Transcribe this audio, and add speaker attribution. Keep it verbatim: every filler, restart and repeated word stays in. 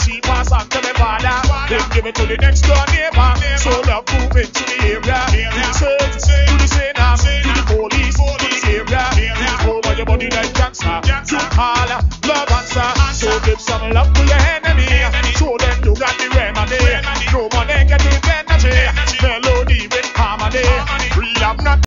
Speaker 1: she pass on to the father. Then give it to the next door neighbor. So love moving to the area. To the church, to the sinners, to the police, to the area. Over your body like cancer. You call love answer. So give some love to your hand.